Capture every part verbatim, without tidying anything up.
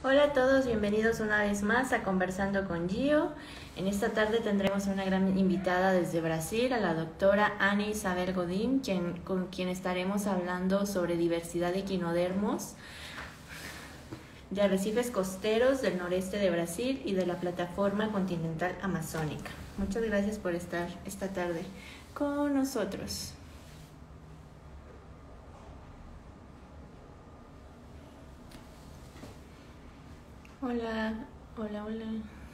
Hola a todos, bienvenidos una vez más a Conversando con Gio. En esta tarde tendremos una gran invitada desde Brasil, a la doctora Ana Isabel Godín, quien, con quien estaremos hablando sobre diversidad de equinodermos de arrecifes costeros del noreste de Brasil y de la plataforma continental amazónica. Muchas gracias por estar esta tarde con nosotros. Hola, hola, hola.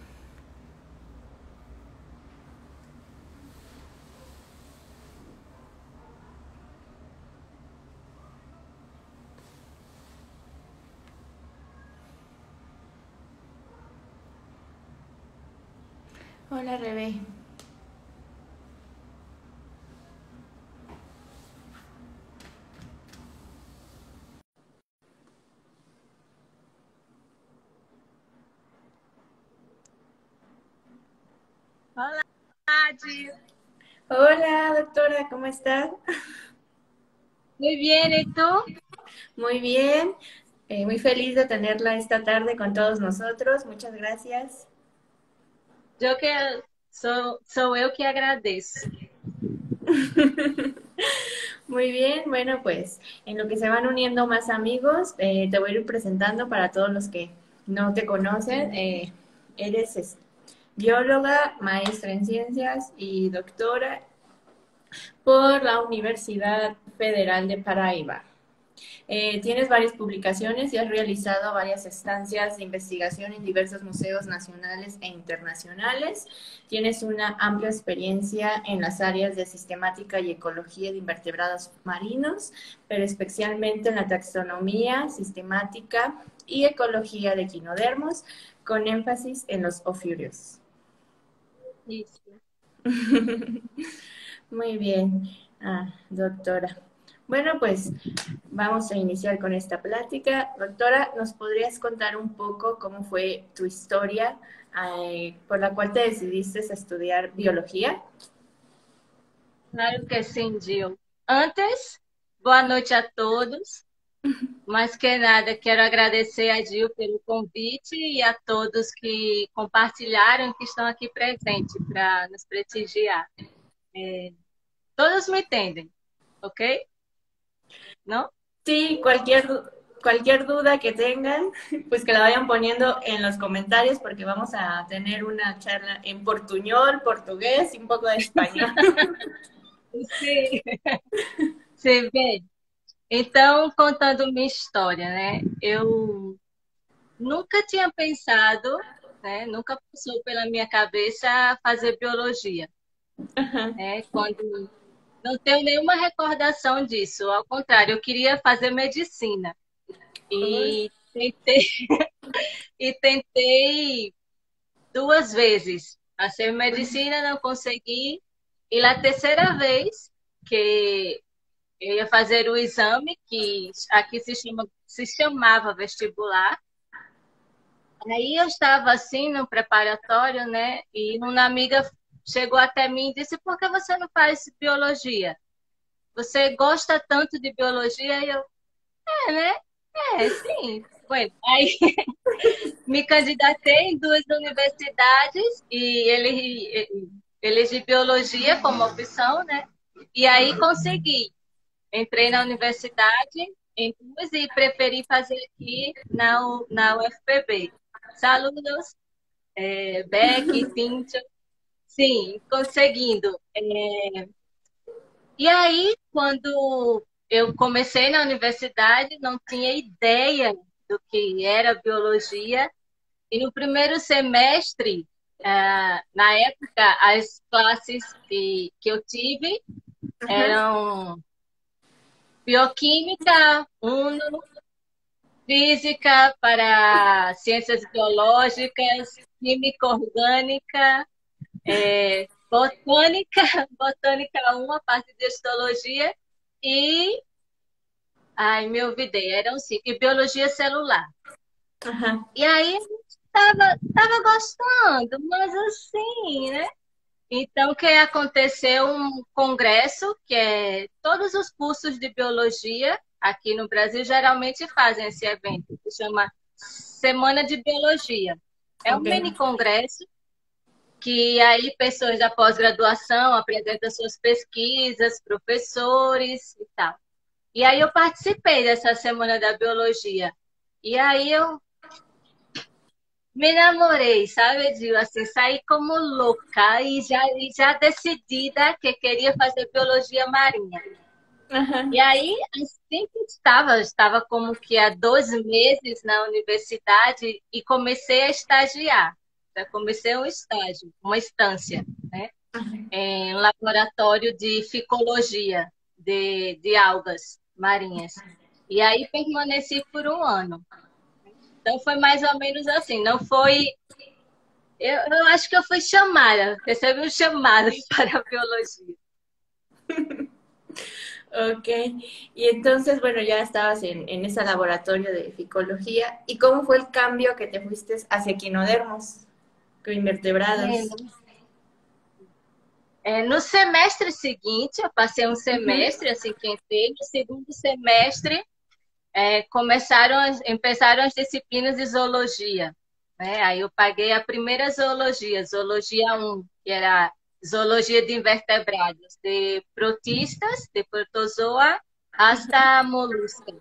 Hola, Rebe. Olá, Gil. Hola, doctora, ¿cómo está? Muy bien, ¿y tú? Muy bien, eh, muy feliz de tenerla esta tarde con todos nosotros. Muchas gracias. Eu que sou, sou eu que agradeço. Muy bien, bueno, pues en lo que se van uniendo más amigos, eh, te voy a ir presentando para todos los que no te conocen. Eh, eres es, bióloga, maestra en ciencias y doctora por la Universidad Federal de Paraíba. Eh, tienes varias publicaciones y has realizado varias estancias de investigación en diversos museos nacionales e internacionales. Tienes una amplia experiencia en las áreas de sistemática y ecología de invertebrados marinos, pero especialmente en la taxonomía, sistemática y ecología de equinodermos, con énfasis en los ofiurios. Isso. Muy bien, ah, doctora. Bueno, pues vamos a iniciar con esta plática. Doctora, ¿nos podrías contar un poco cómo fue tu historia eh, por la cual te decidiste a estudiar biología? Claro que sim, Gil. Antes, boa noite a todos. Mais que nada, quero agradecer a Gil pelo convite e a todos que compartilharam e que estão aqui presentes para nos prestigiar. É, todos me entendem, ok? Não? Sí, cualquier, cualquier duda que tengan, pues que la vayan poniendo en los comentarios porque vamos a tener una charla en portuñol, portugués y un poco de español. Sim. Você vê? Então, contando minha história, né? Eu nunca tinha pensado, né? Nunca passou pela minha cabeça fazer biologia, né? Quando não tenho nenhuma recordação disso. Ao contrário, eu queria fazer medicina e tentei e tentei duas vezes fazer medicina, não consegui. E na terceira vez que eu ia fazer o exame, que aqui se chama, se chamava vestibular. Aí eu estava assim no preparatório, né? E uma amiga chegou até mim e disse: por que você não faz biologia? Você gosta tanto de biologia? E eu, é, né? É, sim. Bueno, aí me candidatei em duas universidades e ele elegi biologia como opção, né? E aí consegui. Entrei na universidade em duas e preferi fazer aqui na, U- na U F P B. Saludos, é, Beck, Cíntia. Sim, conseguindo. É, e aí, quando eu comecei na universidade, não tinha ideia do que era biologia. E no primeiro semestre, ah, na época, as classes que, que eu tive Ajá. eram bioquímica, uno, física para ciências biológicas, química orgânica, é, botânica, botânica um, a parte de histologia e, ai, me olvidei, eram cinco, e biologia celular. Ajá. E aí estava tava gostando, mas assim, né? Então, que aconteceu um congresso, que é todos os cursos de biologia aqui no Brasil geralmente fazem esse evento, que chama Semana de Biologia. É um Ok. mini congresso que aí pessoas da pós-graduação apresentam suas pesquisas, professores e tal. E aí eu participei dessa Semana da Biologia. E aí eu me namorei, sabe, Edil? Assim, saí como louca e já, e já decidida que queria fazer biologia marinha. E Ajá. aí, assim que estava, estava como que há doze meses na universidade e comecei a estagiar. Já comecei um estágio, uma estância, né? Em um laboratório de ficologia de, de algas marinhas. E aí permaneci por um ano. Então foi mais ou menos assim, não foi. Eu, eu acho que eu fui chamada, recebi um chamado para a biologia. Ok. Y entonces, bueno, ya estabas en, en ese laboratorio de ficología. ¿Y cómo fue el cambio que te fuiste hacia equinodermos, con É, invertebrados? é, no semestre seguinte, eu passei um Ujú. semestre, assim que entrei, no segundo semestre, é, começaram, as- começaram as disciplinas de zoologia. Né? Aí eu paguei a primeira zoologia, zoologia um, que era zoologia de invertebrados, de protistas, de protozoa, hasta molusca.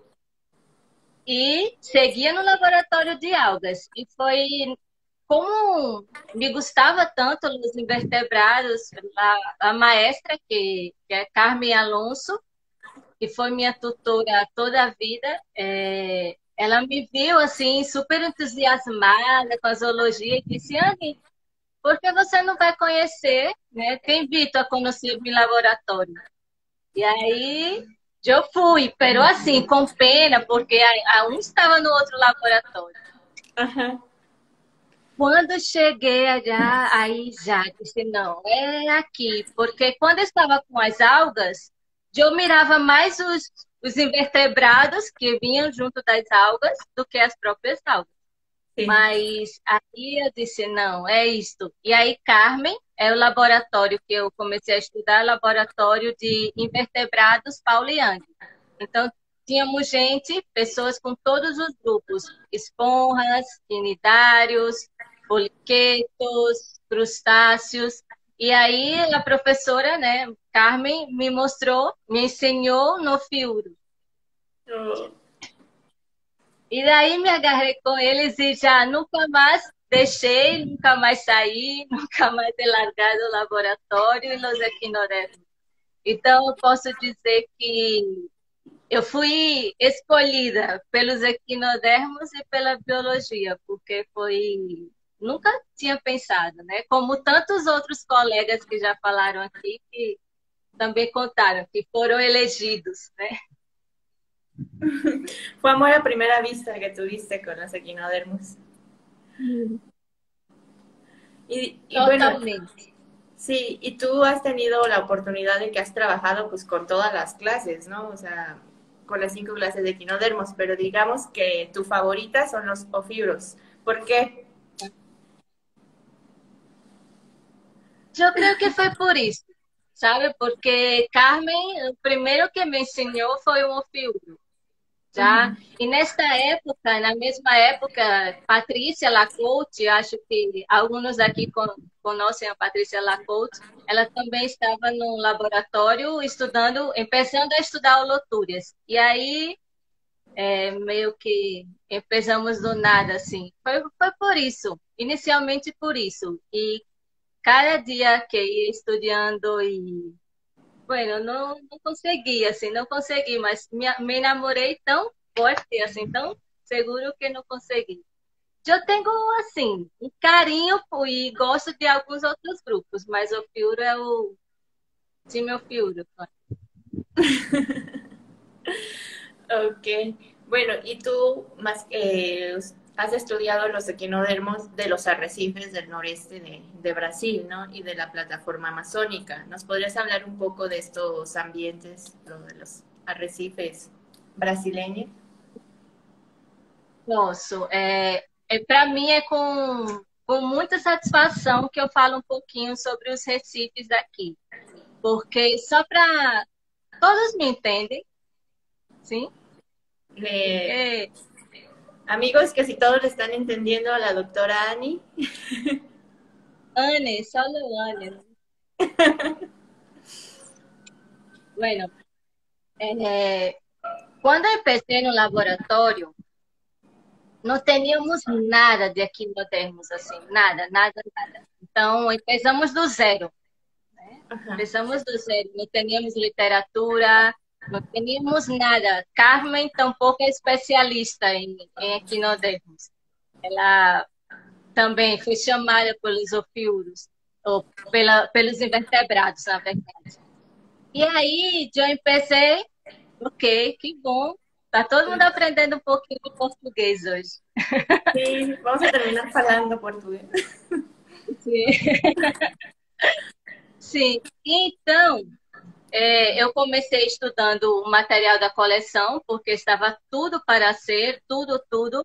E seguia no laboratório de algas. E foi como me gostava tanto os invertebrados, a, a maestra, que, que é Carmen Alonso, que foi minha tutora toda a vida, é, ela me viu assim super entusiasmada com a zoologia e disse: Anne, por que você não vai conhecer, né? Te invito a conhecer meu laboratório. E aí eu fui, pero assim, com pena, porque a, a um estava no outro laboratório. Ajá. Quando cheguei allá, aí já disse, não, é aqui, porque quando eu estava com as algas, eu mirava mais os, os invertebrados que vinham junto das algas do que as próprias algas. Sí. Mas aí eu disse, não, é isto. E aí, Carmen, é o laboratório que eu comecei a estudar, laboratório de invertebrados Paulo Young. Então, tínhamos gente, pessoas com todos os grupos, esponjas, quinidários, poliquetos, crustáceos. E aí a professora, né, Carmen, me mostrou, me ensinou no fiuro. Oh. E daí me agarrei com eles e já nunca mais deixei, nunca mais saí, nunca mais he largado o laboratório e os equinodermos. Então, eu posso dizer que eu fui escolhida pelos equinodermos e pela biologia, porque foi. Nunca tinha pensado, né? Como tantos outros colegas que já falaram aqui, que também contaram, que foram elegidos, né? Fue amor a primera vista que tuviste con los equinodermos. Y, y bueno, Totalmente. sí, y tú has tenido la oportunidad de que has trabajado pues con todas las clases, ¿no? O sea, con las cinco clases de equinodermos, pero digamos que tu favorita son los ofibros. ¿Por qué? Eu creio que foi por isso, sabe? Porque Carmen, o primeiro que me ensinou foi o ofiuro. Já. Ujú. E nesta época, na mesma época, Patrícia Lacote, acho que alguns aqui conhecem a Patrícia Lacote, ela também estava no laboratório estudando, começando a estudar holotúrias. E aí, é, meio que começamos do nada, assim. Foi, foi por isso, inicialmente por isso. E cada dia que ia estudando e bueno, não, não consegui, assim, não consegui, mas me, me namorei tão forte, assim, tão seguro que não consegui. Eu tenho, assim, um carinho e gosto de alguns outros grupos, mas o Fiuro é o time Fiuro. Ok. Bueno, y tú más eh, has estudiado los equinodermos de los arrecifes del noreste de, de Brasil, ¿no? Y de la plataforma amazónica. ¿Nos podrías hablar un poco de estos ambientes, lo de los arrecifes brasileños? Posso. É, é, Para mim é com, com muita satisfação que eu falo um pouquinho sobre os recifes daqui. Porque só para... Todos me entendem, sim? Eh, É, Amigos, que si todos le están entendiendo a la doctora Annie. Anne, solo Anne. Bueno, eh, cuando empecé en un laboratorio, não teníamos nada de equinodermos, assim, nada, nada, nada. Então, começamos do zero, né? Ajá. Começamos do zero, não teníamos literatura, não teníamos nada. Carmen tampouco é especialista em, em equinodermos. Ela também foi chamada pelos ofiuros, ou pela, pelos invertebrados, na verdade. E aí, eu empecei, ok, que bom. Tá todo mundo aprendendo um pouquinho de português hoje. Sí, vamos a terminar falando português. Sim. Sim. Então, é, eu comecei estudando o material da coleção, porque estava tudo para ser, tudo, tudo.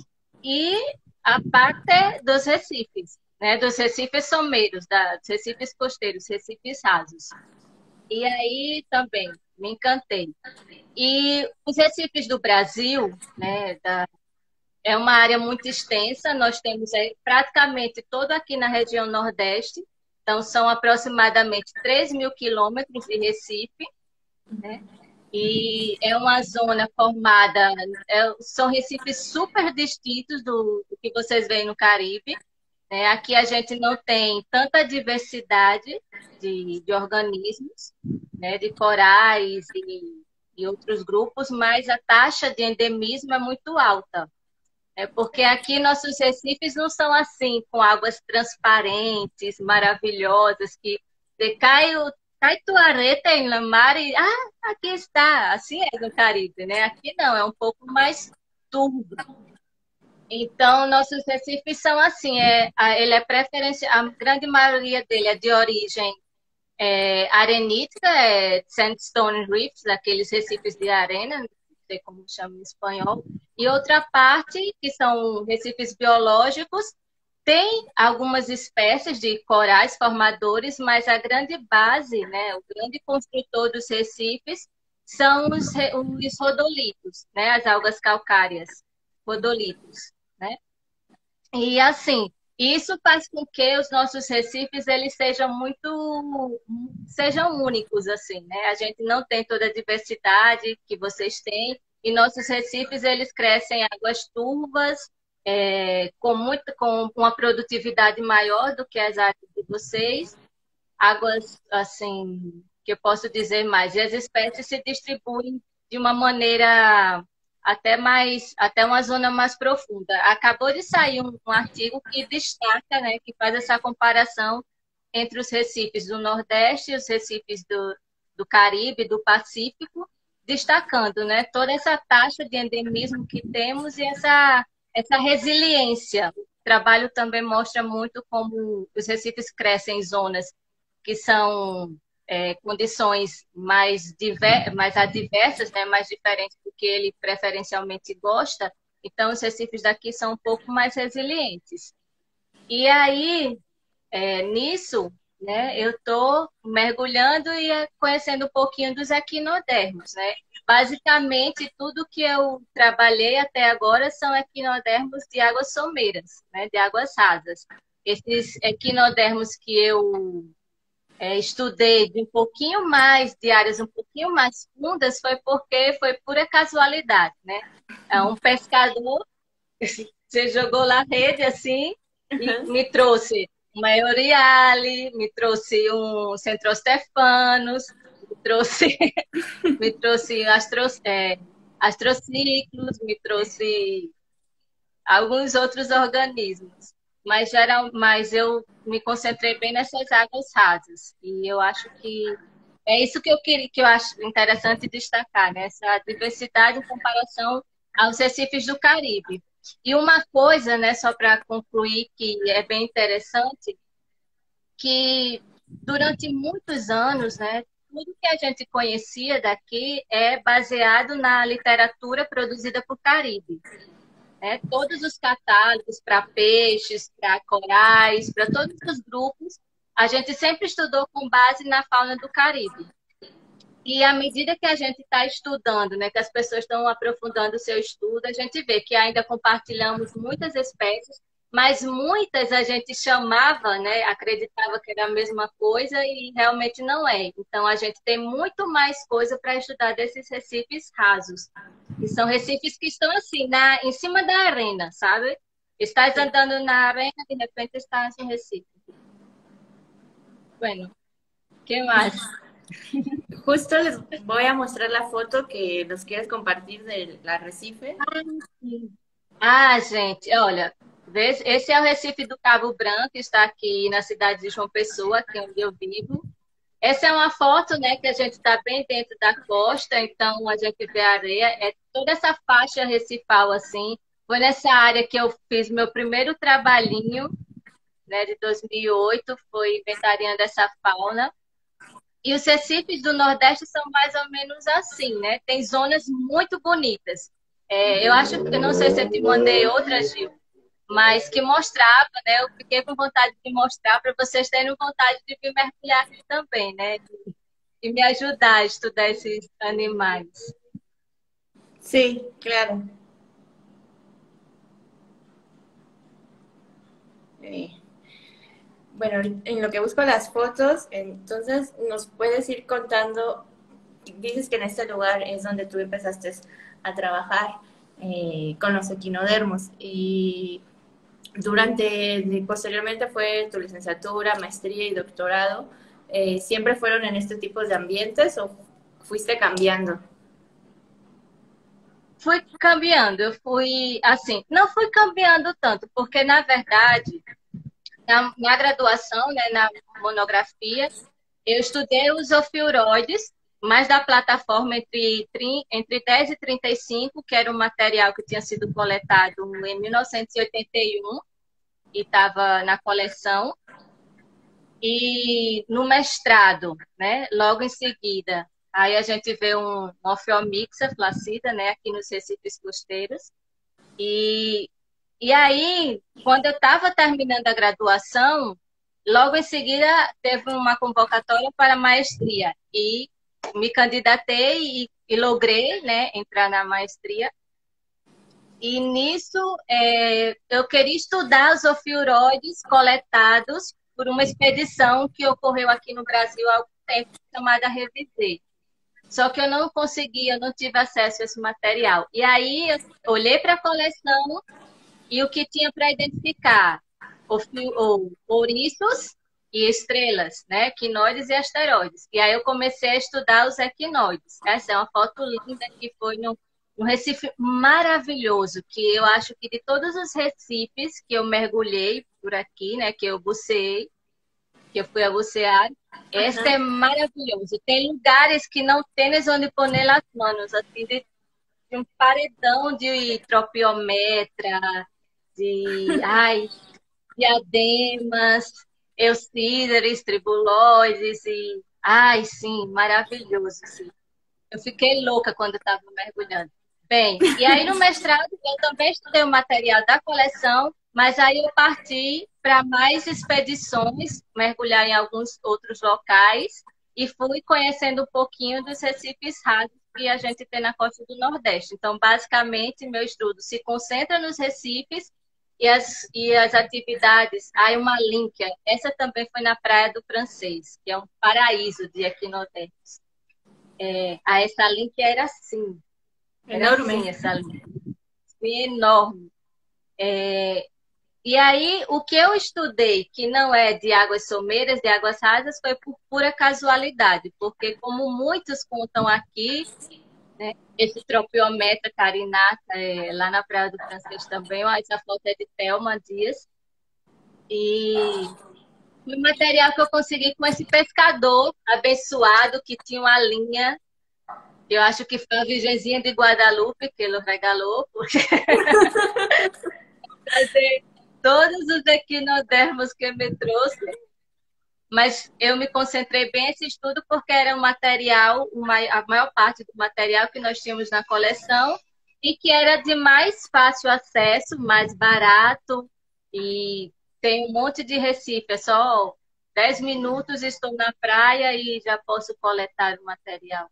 E a parte dos recifes, né? Dos recifes someiros, da, dos recifes costeiros, recifes rasos. E aí também me encantei. E os recifes do Brasil, né, da, é uma área muito extensa, nós temos é, praticamente todo aqui na região Nordeste, então são aproximadamente três mil quilômetros de Recife, né? E é uma zona formada, é, são recifes super distintos do, do que vocês veem no Caribe, né? Aqui a gente não tem tanta diversidade de, de organismos, né? De corais e, e outros grupos, mas a taxa de endemismo é muito alta. É porque aqui nossos recifes não são assim, com águas transparentes, maravilhosas, que você cai, o, cai tua areta em la mar e ah, aqui está. Assim é no Caribe, né? Aqui não, é um pouco mais turvo. Então, nossos recifes são assim, é, ele é preferência, a grande maioria dele é de origem é, arenítica, é sandstone reefs, aqueles recifes de arena, não sei como chama em espanhol, e outra parte, que são recifes biológicos, tem algumas espécies de corais formadores, mas a grande base, né, o grande construtor dos recifes são os, os rodolitos, né, as algas calcárias, rodolitos, né? E assim, isso faz com que os nossos recifes eles sejam muito sejam únicos assim, né? A gente não tem toda a diversidade que vocês têm e nossos recifes eles crescem em águas turvas, é, com muito com uma produtividade maior do que as áreas de vocês, águas assim que eu posso dizer mais. E as espécies se distribuem de uma maneira até mais, até uma zona mais profunda. Acabou de sair um, um artigo que destaca, né, que faz essa comparação entre os recifes do Nordeste e os recifes do, do Caribe, do Pacífico, destacando, né, toda essa taxa de endemismo que temos e essa, essa resiliência. O trabalho também mostra muito como os recifes crescem em zonas que são é, condições mais, diver, mais adversas, né, mais diferentes do que ele preferencialmente gosta, então os recifes daqui são um pouco mais resilientes. E aí, é, nisso, né, eu estou mergulhando e conhecendo um pouquinho dos equinodermos, né? Basicamente, tudo que eu trabalhei até agora são equinodermos de águas someiras, né, de águas rasas. Esses equinodermos que eu É, estudei de um pouquinho mais, de áreas um pouquinho mais fundas, foi porque foi pura casualidade, né? É um pescador, você jogou lá a rede assim e Uhum. me trouxe uma Euryale, me trouxe um Centrostefanus, me trouxe, me trouxe astro, é, astrociclos, me trouxe alguns outros organismos. Mas, geral, mas eu me concentrei bem nessas águas rasas. E eu acho que é isso que eu queria, que eu acho interessante destacar, né? Essa diversidade em comparação aos recifes do Caribe. E uma coisa, né, só para concluir, que é bem interessante, que durante muitos anos, né, tudo que a gente conhecia daqui é baseado na literatura produzida por Caribe. Né? Todos os catálogos para peixes, para corais, para todos os grupos, a gente sempre estudou com base na fauna do Caribe. E à medida que a gente está estudando, né, que as pessoas estão aprofundando o seu estudo, a gente vê que ainda compartilhamos muitas espécies, mas muitas a gente chamava, né, acreditava que era a mesma coisa e realmente não é. Então a gente tem muito mais coisa para estudar desses recifes rasos, que são recifes que estão assim, na, em cima da arena, sabe? Estás Sí. andando na arena, de repente estás em Recife. Bueno, ¿qué más? Justo les voy a mostrar la foto que nos quieres compartir del arrecife. Ah, gente, olha, vê- esse é o Recife do Cabo Branco, que está aqui na cidade de João Pessoa, aqui onde eu vivo. Essa é uma foto, né, que a gente está bem dentro da costa, então a gente vê a areia, é toda essa faixa recifal assim. Foi nessa área que eu fiz meu primeiro trabalhinho, né, de dois mil e oito, foi inventariando essa fauna. E os recifes do Nordeste são mais ou menos assim, né? Tem zonas muito bonitas. É, eu acho que, eu não sei se eu te mandei outra, Gil, mas que mostrava, né? Eu fiquei com vontade de mostrar para vocês terem vontade de vir mergulhar aqui também, né? E me ajudar a estudar esses animais. Sí, claro. Eh, bueno, en lo que busco las fotos, entonces nos puedes ir contando, dices que en este lugar es donde tú empezaste a trabajar eh, con los equinodermos y durante, posteriormente fue tu licenciatura, maestría y doctorado, eh, ¿siempre fueron en este tipo de ambientes o fuiste cambiando? Fui cambiando, eu fui assim, não fui cambiando tanto, porque na verdade, na, na graduação, né, na monografia, eu estudei os ofiuroides, mais da plataforma entre, entre dez e trinta e cinco, que era um material que tinha sido coletado em mil novecentos e oitenta e um e estava na coleção. E no mestrado, né, logo em seguida, aí a gente vê um, um Ophiomixa flacida, né, aqui nos recifes costeiros. E, e aí, quando eu estava terminando a graduação, logo em seguida teve uma convocatória para maestria e me candidatei e, e logrei, né, entrar na maestria. E nisso é, eu queria estudar os ofiuroides coletados por uma expedição que ocorreu aqui no Brasil há algum tempo, chamada Revisei. Só que eu não consegui, eu não tive acesso a esse material. E aí eu olhei para a coleção e o que tinha para identificar? Ouriços e estrelas, né? Quinoides e asteroides. E aí eu comecei a estudar os equinoides. Essa é uma foto linda que foi num, num Recife maravilhoso, que eu acho que de todos os recifes que eu mergulhei por aqui, né? Que eu buceei, que eu fui a bucear, esse é maravilhoso. Tem lugares que não tens onde pôr as manos, assim, de, de um paredão de tropiometra, de ai, diademas, eucíderes, tribuloides e ai, sim, maravilhoso, sim. Eu fiquei louca quando estava mergulhando. Bem, e aí no mestrado eu também estudei o material da coleção, mas aí eu parti para mais expedições, mergulhar em alguns outros locais e fui conhecendo um pouquinho dos recifes rasos que a gente tem na costa do Nordeste. Então, basicamente, meu estudo se concentra nos recifes e as, e as atividades. Aí uma Línquia, essa também foi na Praia do Francês, que é um paraíso de equinodermos. É, a essa Línquia era assim, era Enorme. assim essa Línquia, enorme. É, e aí, o que eu estudei, que não é de águas someiras, de águas rasas, foi por pura casualidade, porque como muitos contam aqui, né, esse tropiometra carinata, é, lá na Praia do Francês também, ó, essa foto é de Thelma Dias, e o material que eu consegui com esse pescador abençoado que tinha uma linha, eu acho que foi a Virgenzinha de Guadalupe que ele regalou, porque todos os equinodermos que me trouxe, mas eu me concentrei bem nesse estudo porque era um material, uma, a maior parte do material que nós tínhamos na coleção e que era de mais fácil acesso, mais barato e tem um monte de recife, é só dez minutos estou na praia e já posso coletar o material.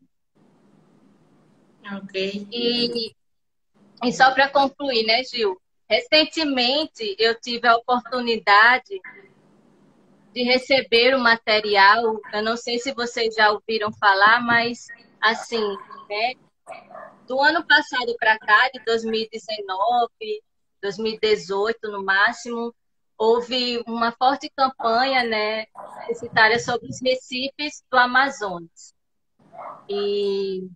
Ok. E, e só para concluir, né, Gil? Recentemente eu tive a oportunidade de receber o material. Eu não sei se vocês já ouviram falar, mas assim, né, do ano passado para cá, de dois mil e dezenove, dois mil e dezoito no máximo, houve uma forte campanha, né, publicitária sobre os recifes do Amazonas. E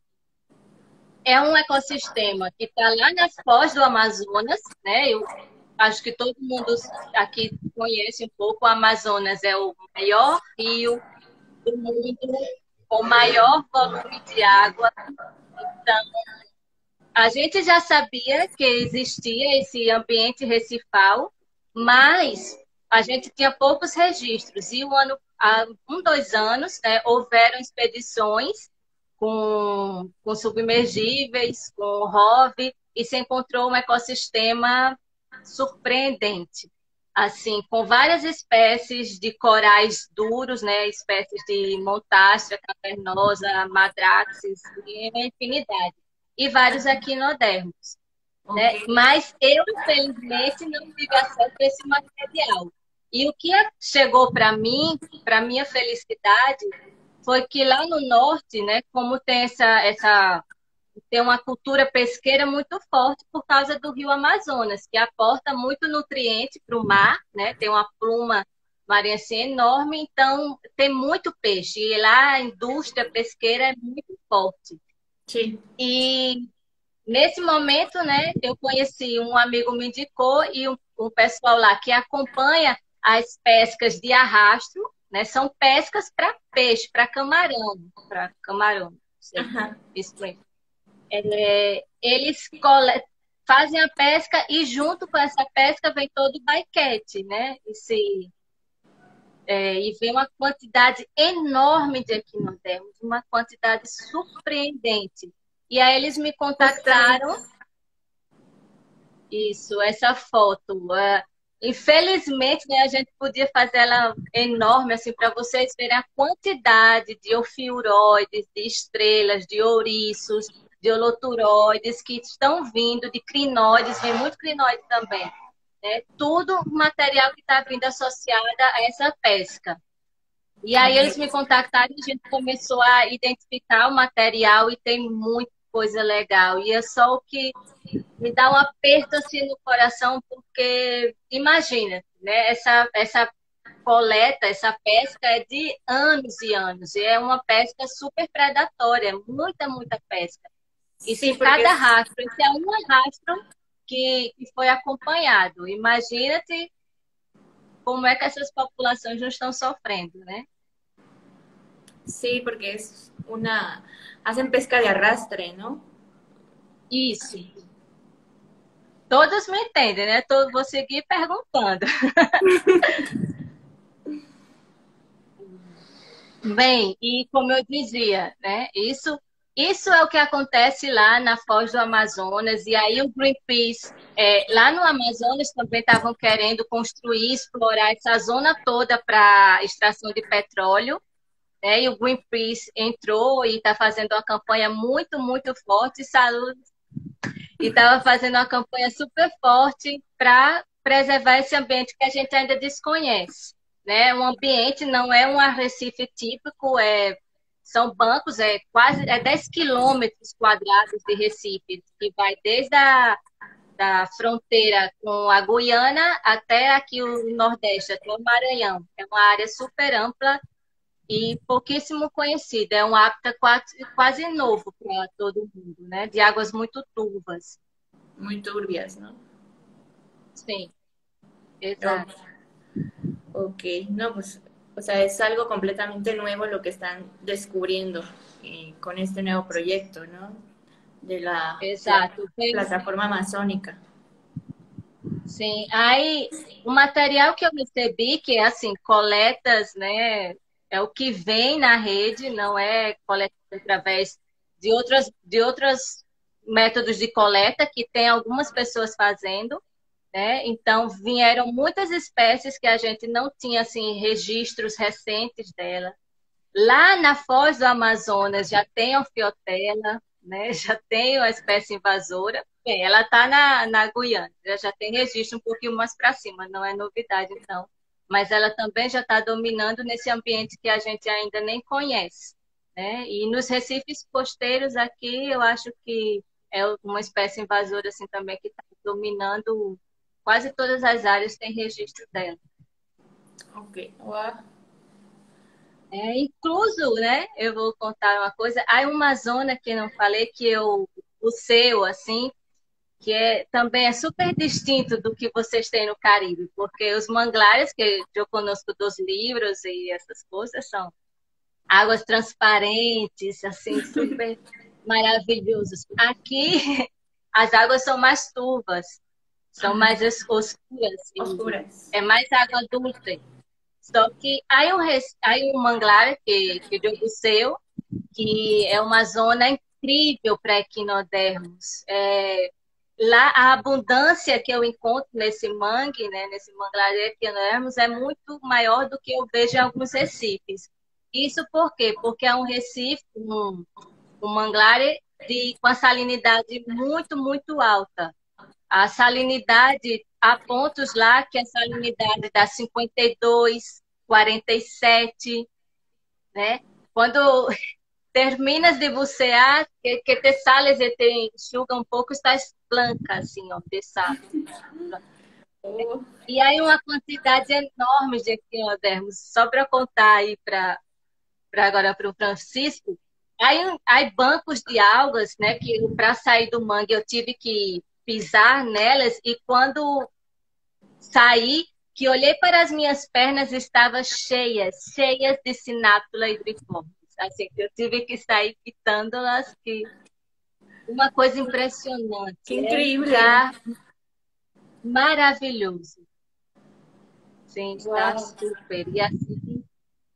é um ecossistema que está lá na foz do Amazonas, né? Eu acho que todo mundo aqui conhece um pouco. O Amazonas é o maior rio do mundo, com maior volume de água. Então, a gente já sabia que existia esse ambiente recifal, mas a gente tinha poucos registros. E o ano, há um, dois anos, né, houveram expedições com, com submergíveis, com R O V, e se encontrou um ecossistema surpreendente. Assim, com várias espécies de corais duros, né, espécies de montástria, cavernosa, madraxis, e uma infinidade. E vários equinodermos, né? Ok. Mas eu, infelizmente, não tive acesso a esse material. E o que chegou para mim, para minha felicidade, foi que lá no norte, né, como tem essa, essa tem uma cultura pesqueira muito forte por causa do rio Amazonas, que aporta muito nutriente para o mar, né? Tem uma pluma marinha assim enorme, então tem muito peixe. E lá a indústria pesqueira é muito forte. Sí. E nesse momento, né, eu conheci, um amigo me indicou, e um, um pessoal lá que acompanha as pescas de arrastro, né, são pescas para peixe, para camarão, para camarão, não sei, Ajá. isso mesmo. É, eles cole... fazem a pesca e junto com essa pesca vem todo o baikete, né, esse, é, e vem uma quantidade enorme de equinodermos, uma quantidade surpreendente. E aí eles me Justamente. contactaram. Isso, essa foto. É, infelizmente, né, a gente podia fazer ela enorme, assim, para vocês verem a quantidade de ofiuroides, de estrelas, de ouriços, de holoturoides que estão vindo, de crinóides, vem muito crinóide também. Né? Tudo material que está vindo associado a essa pesca. E aí eles me Ok. contactaram e a gente começou a identificar o material e tem muita coisa legal. E é só o que me dá um aperto assim no coração, porque imagina, né? Essa, essa coleta, essa pesca é de anos e anos, e é uma pesca super predatória, muita, muita pesca. E Sí, se porque cada es rastro, esse é um rastro que, que foi acompanhado, imagina-te como é que essas populações não estão sofrendo, né? sí, porque es una hacen pesca de arrastre, ¿no? Isso. Todos me entendem, né? Tô, vou seguir perguntando. Bem, e como eu dizia, né? Isso, isso é o que acontece lá na Foz do Amazonas. E aí o Greenpeace, é, lá no Amazonas também estavam querendo construir, explorar essa zona toda para extração de petróleo. Né? E o Greenpeace entrou e está fazendo uma campanha muito, muito forte, saúde, e estava fazendo uma campanha super forte para preservar esse ambiente que a gente ainda desconhece. Né? O ambiente não é um arrecife típico, é, são bancos, é quase é dez quilômetros quadrados de Recife, que vai desde a da fronteira com a Guiana até aqui o Nordeste, até o Maranhão. É uma área super ampla e pouquíssimo conhecida. É um hábitat quase, quase novo para todo mundo, né? De águas muito turvas. Muy turbias, ¿no? Sim, Ok, exato. ok. No, pues, o sea, es algo completamente nuevo lo que están descubriendo eh, con este nuevo proyecto, ¿no? De la pla- Exato. Tem- plataforma amazónica. Sim. Aí, o material que eu recebi, que é assim, coletas, né? É o que vem na rede, não é coleta através de outras, de outros métodos de coleta que tem algumas pessoas fazendo. né? Então, vieram muitas espécies que a gente não tinha assim, registros recentes dela. Lá na Foz do Amazonas já tem a Ofiotella, né? Já tem a espécie invasora. Bem, ela está na, na Guiana, já, já tem registro um pouquinho mais para cima, não é novidade, então. Mas ela também já está dominando nesse ambiente que a gente ainda nem conhece, né? E nos recifes costeiros aqui, eu acho que é uma espécie invasora assim também que está dominando quase todas as áreas, tem registro dela. Ok, wow. É, incluso, né, eu vou contar uma coisa, há uma zona que eu não falei, que eu, o seu, assim, que é, também é super distinto do que vocês têm no Caribe, porque os manglares que eu conosco dos livros e essas coisas são águas transparentes, assim, super maravilhosos. Aqui, as águas são mais turvas, são mais escuras, e Oscuras. é mais água dulce. Só que há um, há um manglar que, que eu buceo, que é uma zona incrível para equinodermos. É, lá, a abundância que eu encontro nesse mangue, né, nesse manglar de equinodermos, é muito maior do que eu vejo em alguns recifes. Isso por quê? Porque é um recife, um, um manglar de, com a salinidade muito, muito alta. A salinidade, há pontos lá que a salinidade dá cinquenta e dois, quarenta e sete, né? Quando terminas de bucear, que, que te sales e te enxuga um pouco, estás blanca, assim, ó, de sal. Oh. E aí uma quantidade enorme de equinodermos, só para contar aí para agora para o Francisco, aí, aí bancos de algas, né, que para sair do mangue eu tive que pisar nelas, e quando saí, que olhei para as minhas pernas, estava cheias, cheias de sináptula hidriformes. Assim, eu tive que sair quitando-las, que uma coisa impressionante. ¡Qué É um increíble! lugar maravilhoso. Sim, está Wow. super. E assim,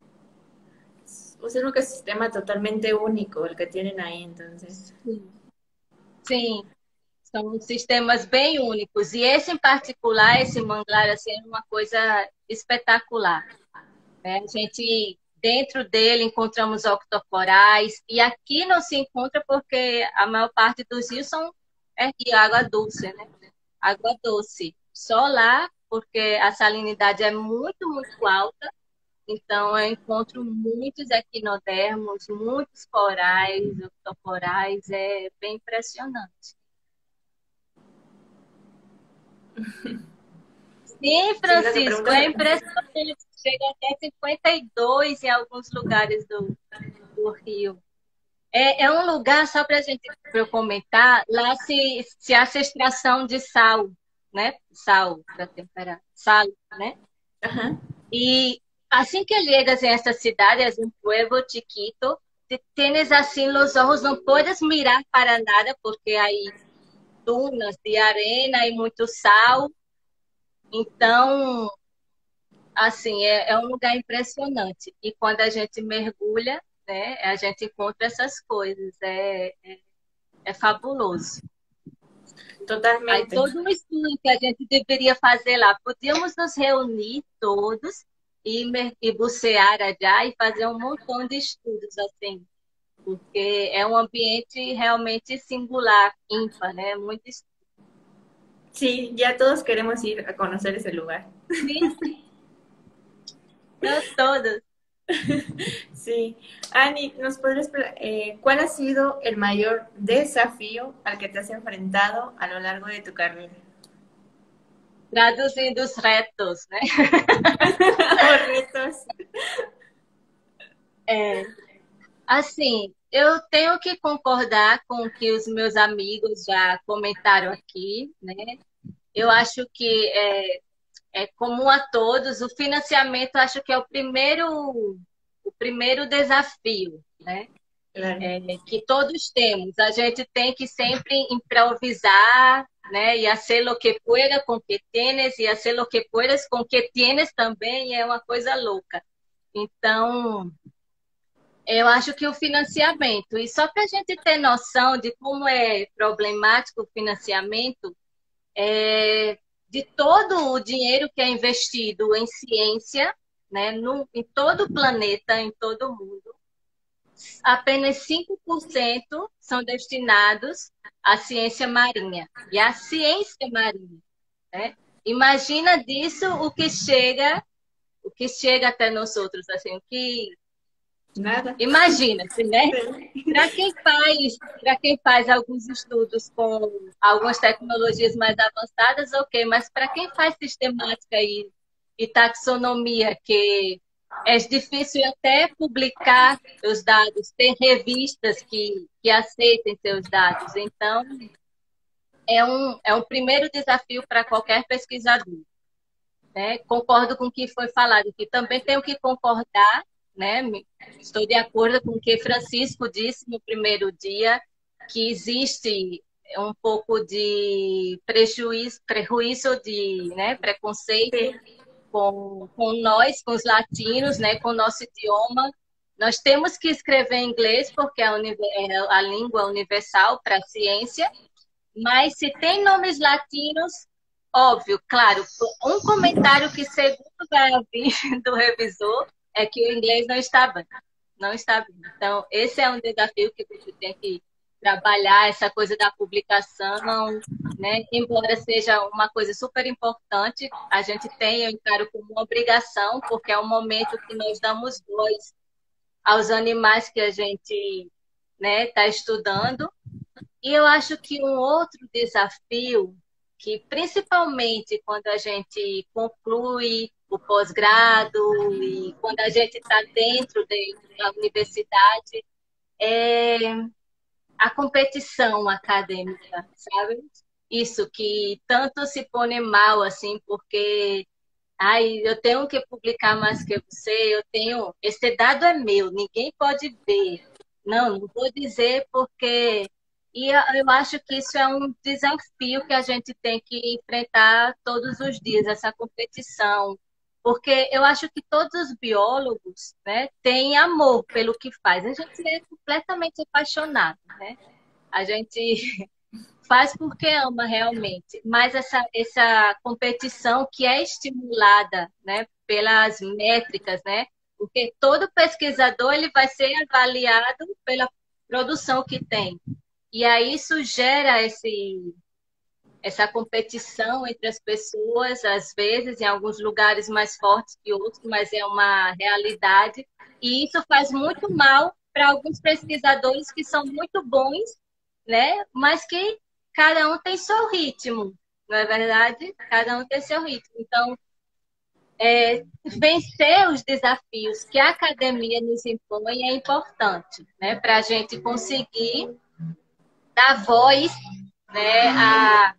O sea, es un ecosistema totalmente único el que tienen ahí, entonces. sim, sim, são sistemas bem únicos. E esse em particular, esse manglar, assim, é uma coisa espetacular. Né? A gente, dentro dele, encontramos octocorais, e aqui não se encontra porque a maior parte dos rios são é, de água doce, né? Água doce. Só lá, porque a salinidade é muito, muito alta, então eu encontro muitos equinodermos, muitos corais, octocorais, é bem impressionante. Sim, Sí, lo que Francisco, preguntas. é impressionante. Chega até cinquenta e dois em alguns lugares do, do Rio. É, é um lugar, só para a gente pra eu comentar, lá se, se hace extração de sal, né? Sal para temperar, sal, né? Ajá. E assim que llegas a esta cidade, é um pueblo chiquito, te tienes assim os olhos, não podes mirar para nada, porque aí dunas de arena e muito sal. Então, assim, é, é um lugar impressionante. E quando a gente mergulha, né, a gente encontra essas coisas. É, é, é fabuloso. Aí Totalmente. todo um estudo que a gente deveria fazer lá. Podíamos nos reunir todos e, mer- e bucear já e fazer um montão de estudos assim. Porque é um ambiente realmente singular, ímpar, né? Muito Sí, ya todos queremos ir a conocer ese lugar. difícil, todos. Sí. Ani, ¿nos podrías, pla- eh, cuál ha sido el mayor desafío al que te has enfrentado a lo largo de tu carrera? Traduzindo os retos, né? Los retos. É, assim, eu tenho que concordar com o que os meus amigos já comentaram aqui, né? Eu acho que é, é comum a todos, o financiamento acho que é o primeiro, o primeiro desafio, né? Claro. É, que todos temos. A gente tem que sempre improvisar, né? E hacer lo que pueda com que tienes, e hacer lo que puedas com que tienes também é uma coisa louca. Então, eu acho que o financiamento, e só para a gente ter noção de como é problemático o financiamento, de todo o dinheiro que é investido em ciência, né, no, em todo o planeta, em todo o mundo, apenas cinco por cento são destinados à ciência marinha. E à ciência marinha, né? Imagina disso o que chega, o que chega até nós outros, assim, o que Nada. imagina-se, né? Sí. Para quem faz, para quem faz alguns estudos com algumas tecnologias mais avançadas, ok, mas para quem faz sistemática e, e taxonomia, que é difícil até publicar os dados, ter revistas que, que aceitem seus dados. Então, é um, é um primeiro desafio para qualquer pesquisador. Né? Concordo com o que foi falado, que também tenho que concordar, né? Estou de acordo com o que Francisco disse no primeiro dia, que existe um pouco de prejuízo, prejuízo de, né, preconceito com, com nós, com os latinos, né, com o nosso idioma. Nós temos que escrever em inglês, porque é a, é a língua universal para a ciência, mas se tem nomes latinos, óbvio, claro, um comentário que segundo vai vir do revisor é que o inglês não está bem. Não está bem. Então, esse é um desafio que você tem que trabalhar, essa coisa da publicação, né? Embora seja uma coisa super importante, a gente tem, eu encaro como uma obrigação, porque é um momento que nós damos voz aos animais que a gente, né, está estudando. E eu acho que um outro desafio, que principalmente quando a gente conclui o pós-grado e quando a gente está dentro de, da universidade, é a competição acadêmica, sabe? Isso que tanto se põe mal, assim, porque ai, eu tenho que publicar mais que você, eu tenho. Esse dado é meu, ninguém pode ver. Não, não vou dizer porque. E eu eu acho que isso é um desafio que a gente tem que enfrentar todos os dias, essa competição. Porque eu acho que todos os biólogos, né, têm amor pelo que faz. A gente é completamente apaixonado, né? A gente faz porque ama realmente, mas essa, essa competição que é estimulada, né, pelas métricas, né, porque todo pesquisador ele vai ser avaliado pela produção que tem. E aí isso gera esse, essa competição entre as pessoas, às vezes, em alguns lugares mais fortes que outros, mas é uma realidade. E isso faz muito mal para alguns pesquisadores que são muito bons, né? Mas que cada um tem seu ritmo, não é verdade? Cada um tem seu ritmo. Então, é, vencer os desafios que a academia nos impõe é importante, né? Para a gente conseguir dar voz, né, a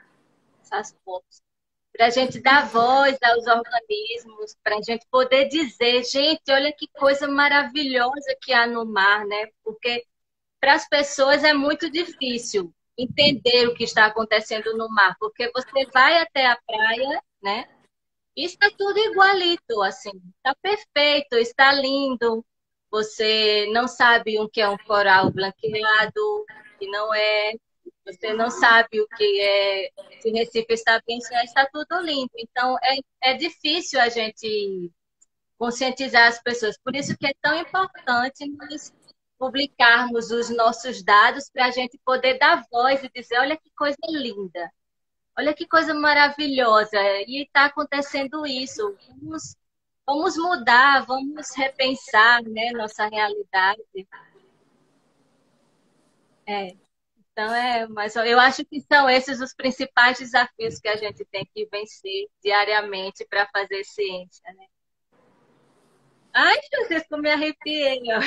essas fotos, para a gente dar voz aos organismos, para a gente poder dizer, gente, olha que coisa maravilhosa que há no mar, né? Porque para as pessoas é muito difícil entender o que está acontecendo no mar, porque você vai até a praia, né? E está tudo igualito, assim, está perfeito, está lindo. Você não sabe o que é um coral branqueado, que não é. Você não sabe o que é. Se Recife está bem, se está tudo lindo. Então, é, é difícil a gente conscientizar as pessoas. Por isso que é tão importante nós publicarmos os nossos dados para a gente poder dar voz e dizer, olha que coisa linda, olha que coisa maravilhosa. E está acontecendo isso. Vamos, vamos mudar, vamos repensar, né, nossa realidade. É. Então, é, mas eu acho que são esses os principais desafios que a gente tem que vencer diariamente para fazer ciência, né? Ai, Francisco, me arrepiei, ó.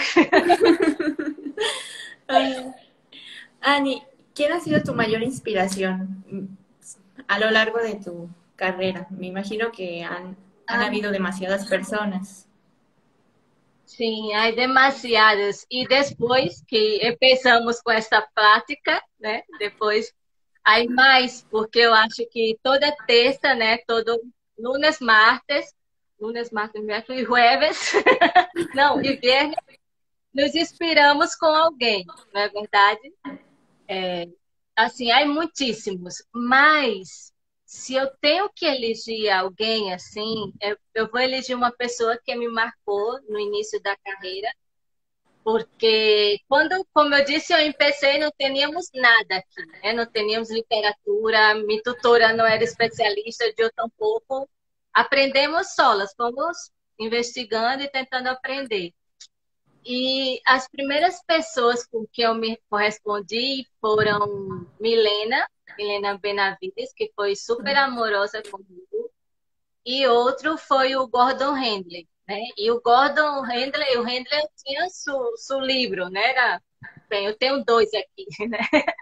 Ah, Ani, ¿quién ha sido tu mayor inspiración mm, a lo largo de tu carrera? Me imagino que han, han Ah, habido demasiadas personas. sim, ai, demasiadas. E depois que pensamos com essa prática, né? Depois, aí mais, porque eu acho que toda terça, né? Todo lunes, martes, lunes, martes, miércoles e jueves, não, e viernes, nos inspiramos com alguém, não é verdade? É, assim, há muitíssimos, mas se eu tenho que eleger alguém assim, eu, eu vou eleger uma pessoa que me marcou no início da carreira, porque quando, como eu disse, eu empecei, não teníamos nada aqui, né? Não teníamos literatura, minha tutora não era especialista, eu tampouco. Aprendemos solas, fomos investigando e tentando aprender. E as primeiras pessoas com que eu me correspondi foram Milena, Milena Benavides, que foi super amorosa comigo, e outro foi o Gordon Handley, né? E o Gordon Handley, o Handley tinha seu, seu livro, né? Era, bem, eu tenho dois aqui, né?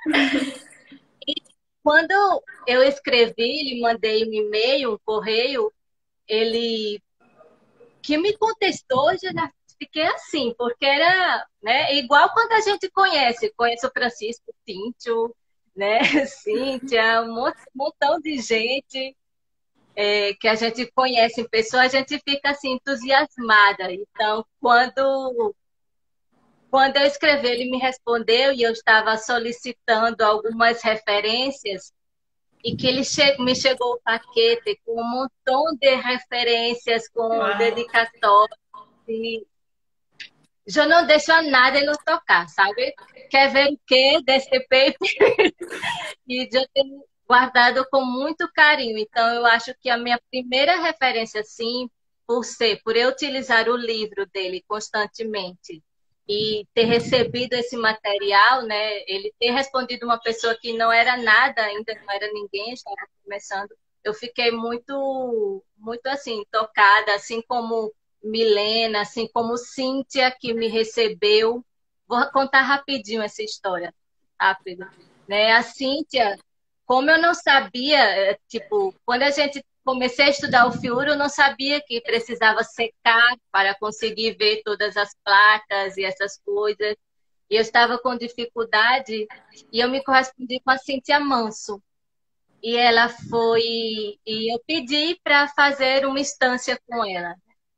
Quando eu escrevi, ele mandei um e-mail, um correio, ele que me contestou, eu já fiquei assim, porque era, né, igual quando a gente conhece, conhece o Francisco Tíntio, né, Cíntia, um montão de gente é, que a gente conhece em pessoa, a gente fica assim entusiasmada. Então, quando quando eu escrevi, ele me respondeu e eu estava solicitando algumas referências e que ele che me chegou o paquete com um montão de referências, com Wow. dedicatórias, e eu não deixo nada ele tocar, sabe? Quer ver o quê desse paper? E eu tenho guardado com muito carinho. Então, eu acho que a minha primeira referência, sim, por ser, por eu utilizar o livro dele constantemente e ter recebido esse material, né? Ele ter respondido uma pessoa que não era nada, ainda não era ninguém, estava começando. Eu fiquei muito, muito assim, tocada, assim como Milena, assim como Cíntia, que me recebeu. Vou contar rapidinho essa história, rápido. Né? A Cíntia, como eu não sabia, é, tipo, quando a gente comecei a estudar o Fiuro, eu não sabia que precisava secar para conseguir ver todas as placas e essas coisas. E eu estava com dificuldade e eu me correspondi com a Cíntia Manso. E ela foi, e eu pedi para fazer uma instância com ela.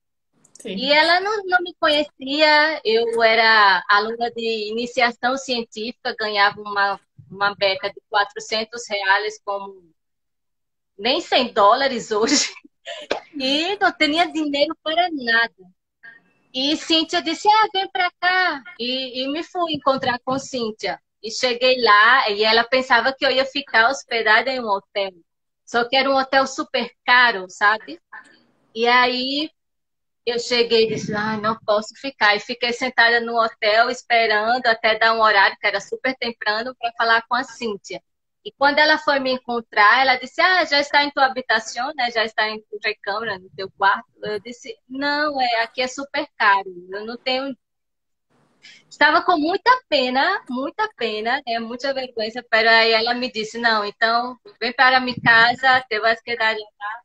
E Sí. ela não, não me conhecia, eu era aluna de iniciação científica, ganhava uma, uma beca de quatrocentos reais, como nem cem dólares hoje, e não tinha dinheiro para nada. E Cíntia disse, ah, vem para cá. E, e me fui encontrar com Cíntia. E cheguei lá, e ela pensava que eu ia ficar hospedada em um hotel. Só que era um hotel super caro, sabe? E aí eu cheguei e disse, ah, não posso ficar. E fiquei sentada no hotel esperando até dar um horário, que era super temprano, para falar com a Cíntia. E quando ela foi me encontrar, ela disse, ah, já está em tua habitação, né? Já está em tua recâmara, no teu quarto. Eu disse, não, é, aqui é super caro. Eu não tenho... Estava com muita pena, muita pena, né? Muita vergonha. Pero aí ela me disse, não, então vem para minha casa, te vas quedar lá.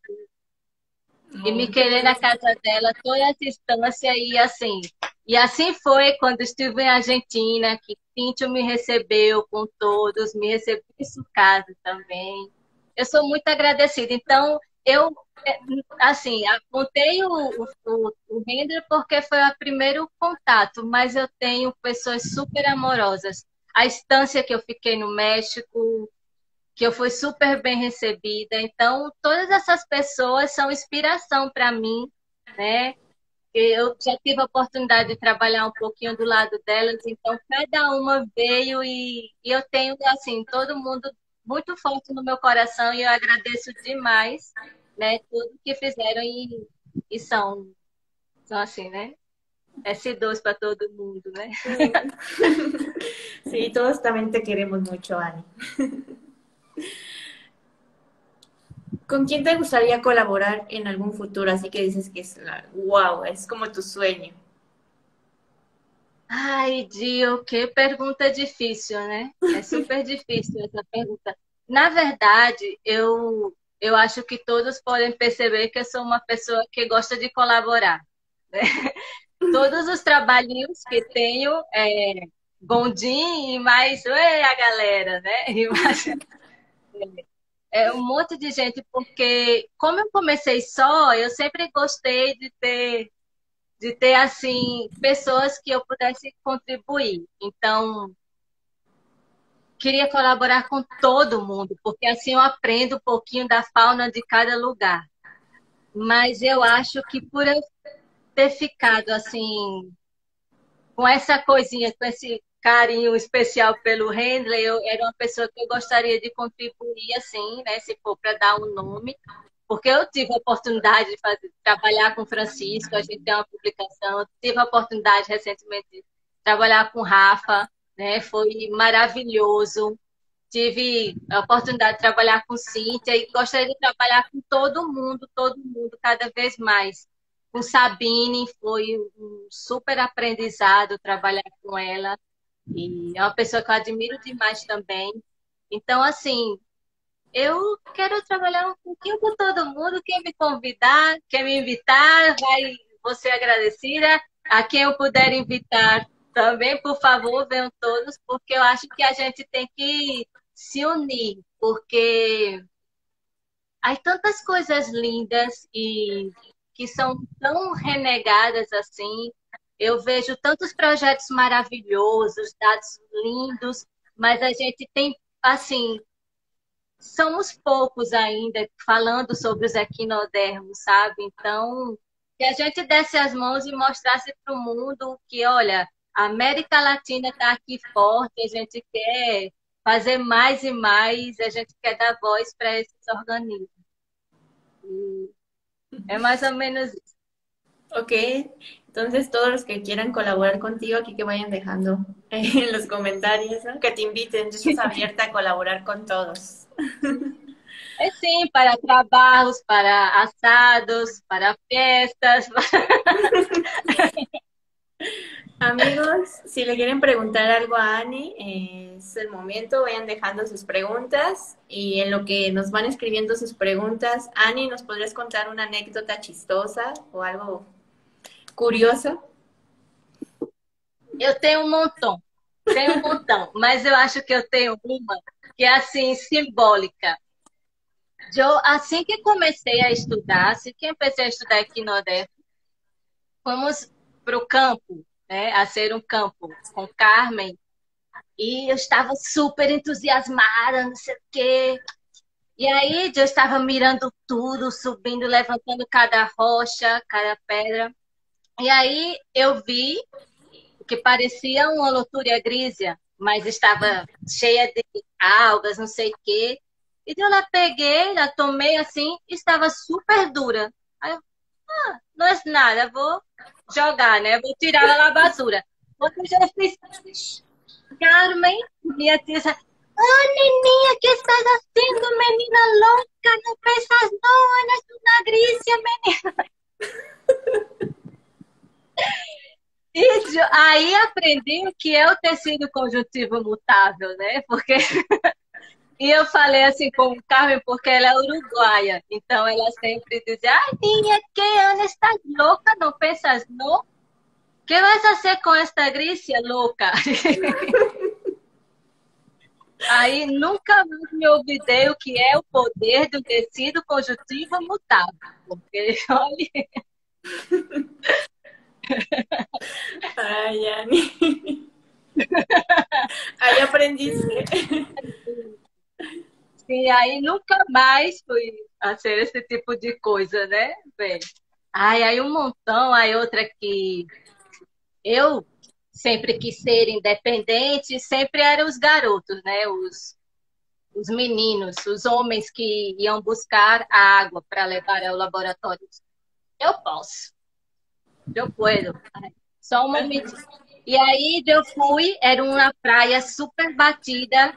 E me Oh, qué querer na bonito. casa dela toda essa distância e assim. E assim foi quando estive em Argentina, que Pinto me recebeu com todos, me recebeu em sua casa também. Eu sou muito agradecida. Então, eu, é, assim, apontei o, o, o Render porque foi o primeiro contato, mas eu tenho pessoas super amorosas. A estância que eu fiquei no México, que eu fui super bem recebida. Então, todas essas pessoas são inspiração para mim, né? Eu já tive a oportunidade de trabalhar um pouquinho do lado delas, então cada uma veio e, e eu tenho, assim, todo mundo muito forte no meu coração e eu agradeço demais, né, tudo que fizeram e, e são, são assim, né? S dois para todo mundo, né? Sí, todos también te queremos mucho, Ani. ¿Con quién te gustaría colaborar en algún futuro? Así que dices que es la, wow, es como tu sueño. Ai, Dio, que pergunta difícil, né? É super difícil essa pergunta. Na verdade, eu, eu acho que todos podem perceber que eu sou uma pessoa que gosta de colaborar, né? Todos os trabalhinhos que tenho, é, Gondim e mais, oi, a galera, né? E mais, é, um monte de gente, porque como eu comecei só, eu sempre gostei de ter de ter assim pessoas que eu pudesse contribuir. Então, queria colaborar com todo mundo, porque assim eu aprendo um pouquinho da fauna de cada lugar. Mas eu acho que por eu ter ficado assim, com essa coisinha, com esse carinho especial pelo Handley, eu era uma pessoa que eu gostaria de contribuir, assim, né, se for para dar um nome, porque eu tive a oportunidade de fazer, trabalhar com o Francisco, a gente tem uma publicação, eu tive a oportunidade recentemente de trabalhar com o Rafa, né, foi maravilhoso. Tive a oportunidade de trabalhar com Cíntia e gostaria de trabalhar com todo mundo, todo mundo, cada vez mais. Com Sabine, foi um super aprendizado trabalhar com ela. E é uma pessoa que eu admiro demais também. Então, assim, eu quero trabalhar um pouquinho com todo mundo. Quem me convidar, quem me invitar, vai vou ser agradecida. A quem eu puder invitar também, por favor, venham todos, porque eu acho que a gente tem que se unir, porque há tantas coisas lindas e que são tão renegadas assim. Eu vejo tantos projetos maravilhosos, dados lindos, mas a gente tem, assim, somos poucos ainda falando sobre os equinodermos, sabe? Então, que a gente desse as mãos e mostrasse para o mundo que, olha, a América Latina está aqui forte, a gente quer fazer mais e mais, a gente quer dar voz para esses organismos. E é mais ou menos isso. Ok, entonces todos los que quieran colaborar contigo aquí que vayan dejando en los comentarios, ¿no? Que te inviten, yo estás abierta a colaborar con todos. É sim, para trabalhos, para assados, para fiestas. Amigos, si le quieren preguntar algo a Ani, eh, es el momento, vayan dejando sus preguntas y en lo que nos van escribiendo sus preguntas, Ani, ¿nos podrías contar una anécdota chistosa o algo curioso? Eu tenho um montão, tenho um montão, mas eu acho que eu tenho uma que é assim, simbólica. Eu, assim que comecei a estudar, assim que comecei a estudar aqui no Nordeste, fomos para o campo, né, a ser um campo com Carmen, e eu estava super entusiasmada, não sei o quê. E aí eu estava mirando tudo, subindo, levantando cada rocha, cada pedra. E aí eu vi o que parecia uma lotúria grísia, mas estava cheia de algas, não sei o quê. E eu lá peguei, lá tomei assim, e estava super dura. Aí eu, ah, não é nada, vou jogar, né? Vou tirar ela da basura. Quando eu já fiz, Carmen, minha tia, ah, neninha, ¿qué estás haciendo, menina louca? No pensas, no, eres una grícia, menina. E aí aprendi o que é o tecido conjuntivo mutável, né? Porque e eu falei assim com o Carmen, porque ela é uruguaia, então ela sempre dizia, ai, niña, que Ana, estás louca, não pensas, não? Que vas a hacer com esta grícia louca? Aí nunca mais me olvidei o que é o poder do tecido conjuntivo mutável, porque, olha... Ay, Ani. Ahí aprendiste. Sim, aí nunca mais fui fazer esse tipo de coisa, né? Bem, ai, aí um montão, aí outra que eu sempre quis ser independente, sempre eram os garotos, né? Os, os meninos, os homens que iam buscar a água para levar ao laboratório. Eu posso, eu puedo. Só um momento. E aí eu fui, era uma praia super batida,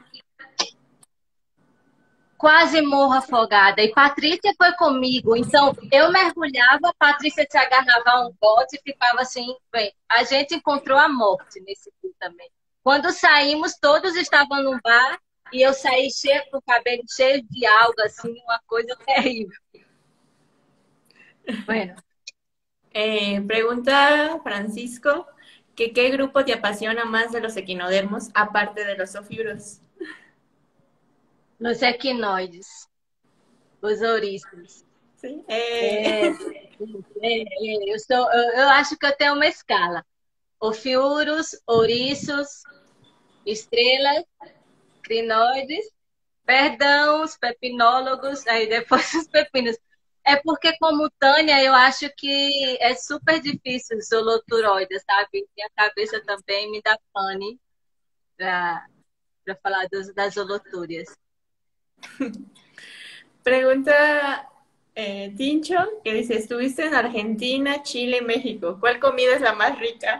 quase morro afogada. E Patrícia foi comigo. Então, eu mergulhava, Patrícia se agarrava a um bote e ficava assim. Bem, a gente encontrou a morte nesse dia também. Quando saímos, todos estavam no bar e eu saí cheio, com o cabelo cheio de alga, assim, uma coisa terrível. Bueno. Eh, pregunta Francisco, que ¿qué grupo te apasiona más de los equinodermos, aparte de los zoofiuros? Los equinoides, os ouriscos. Sim. É... É, é, é, eu, sou, eu, eu acho que eu tenho uma escala. Ofiuros, ouriços, estrelas, crinoides, perdão, os pepinólogos, aí depois os pepinos. É porque, como Tânia, eu acho que é super difícil os holoturoides, sabe? Minha cabeça também me dá pane para falar dos, das holotúrias. Pregunta eh, Tincho, que dice, estuviste en Argentina, Chile, México. ¿Cuál comida es la más rica?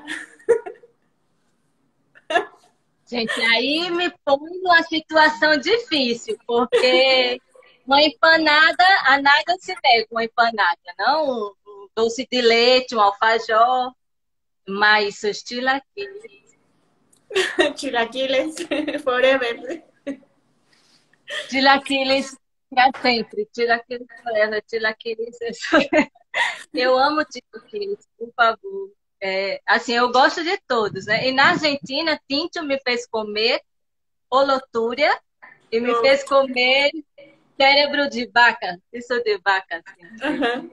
Gente, aí me põe numa situação difícil, porque uma empanada, a nada se nega uma empanada, não um, um doce de leite, um alfajor, mas os chilaquiles. Chilaquiles, forever. Chilaquiles para sempre, chilaquiles forever, chilaquiles. Eu amo chilaquiles, por favor. É, assim, eu gosto de todos, né? E na Argentina, Tinto me fez comer olotúria e me fez comer cérebro de vaca, isso de vaca, assim. Ajá.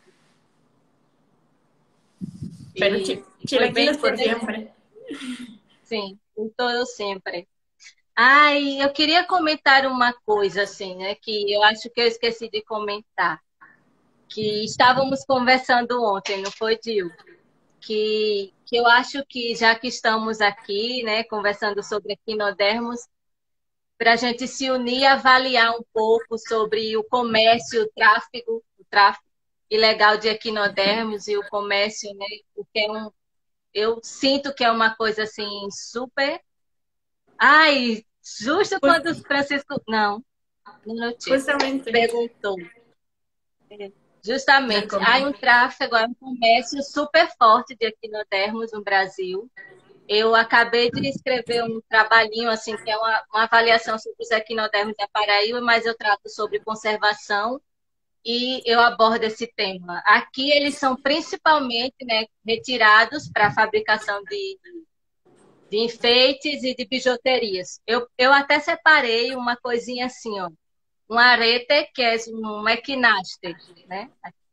Pero chi chilaquiles por siempre. Sim, em todo sempre. Ai, eu queria comentar uma coisa, assim, né? Que eu acho que eu esqueci de comentar. Que estávamos conversando ontem, não foi, Dil? Que, que eu acho que, já que estamos aqui, né, conversando sobre equinodermos, para a gente se unir e avaliar um pouco sobre o comércio, o tráfego, o tráfico ilegal de equinodermos e o comércio, né, porque é um, eu sinto que é uma coisa assim super. Ai, justo quando o Francisco. Não, não tinha. Justamente. Perguntou. Justamente, há um tráfego, há um comércio super forte de equinodermos no Brasil. Eu acabei de escrever um trabalhinho, assim, que é uma, uma avaliação sobre os equinodermos da Paraíba, mas eu trato sobre conservação e eu abordo esse tema. Aqui eles são principalmente, né, retirados para a fabricação de, de enfeites e de bijuterias. Eu, eu até separei uma coisinha assim, ó. Um arete, que é um equinaster, né?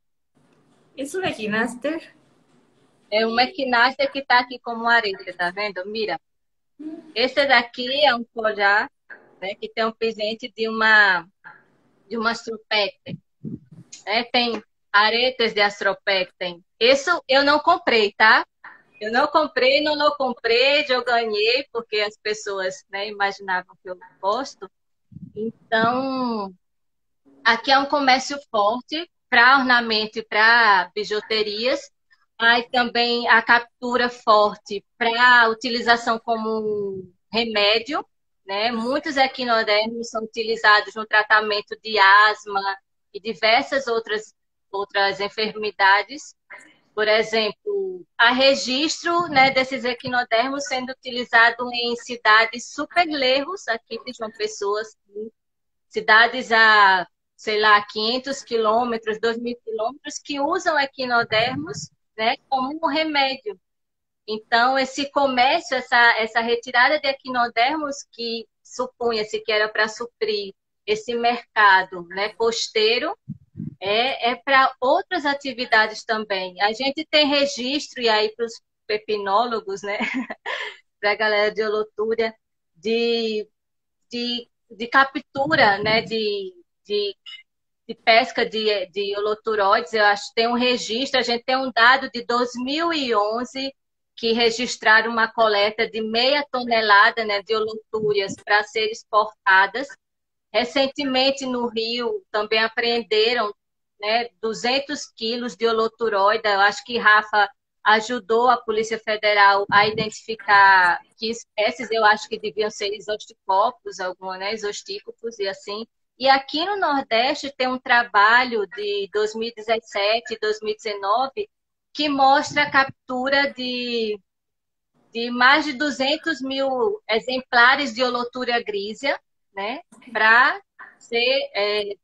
¿Es un equinaster? É um equinaster que está aqui como um arete, tá vendo? Mira, esse daqui é um colar, né, que tem um presente de uma de uma astropecten, né? Tem aretes de astropecten. Isso eu não comprei, tá? Eu não comprei, não, não comprei, eu ganhei porque as pessoas, né, imaginavam que eu gosto. Então, aqui é um comércio forte para ornamento e para bijuterias, mas também a captura forte para utilização como remédio, né? Muitos equinodermos são utilizados no tratamento de asma e diversas outras, outras enfermidades. Por exemplo, há registro, né, desses equinodermos sendo utilizado em cidades super lerros, aqui de João Pessoa, assim, cidades a, sei lá, quinhentos quilômetros, dois mil quilômetros, que usam equinodermos, né, como um remédio. Então, esse comércio, essa, essa retirada de equinodermos, que supunha-se que era para suprir esse mercado, né, costeiro, é, é para outras atividades também. A gente tem registro, e aí para os pepinólogos, né, para a galera de holotúria, de, de, de captura, né, de, de, de pesca de, de holoturoides. Eu acho que tem um registro, a gente tem um dado de dois mil e onze que registraram uma coleta de meia tonelada, né, de holotúrias para ser exportadas. Recentemente, no Rio, também apreenderam, né, duzentos quilos de holoturoide. Eu acho que Rafa ajudou a Polícia Federal a identificar que espécies, eu acho que deviam ser isosticópicos, alguns, né, isostícopos e assim. E aqui no Nordeste tem um trabalho de dois mil e dezessete e dois mil e dezenove que mostra a captura de, de mais de duzentos mil exemplares de Holotúria grísea, né, para ser é,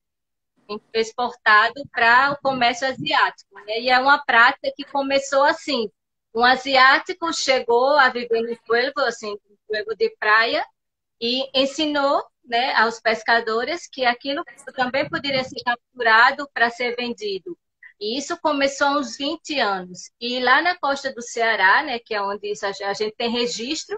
exportado para o comércio asiático. Né? E é uma prática que começou assim. Um asiático chegou a viver no pueblo, assim, no pueblo de praia, e ensinou, né, aos pescadores que aquilo também poderia ser capturado para ser vendido. E isso começou há uns vinte anos. E lá na costa do Ceará, né, que é onde isso, a gente tem registro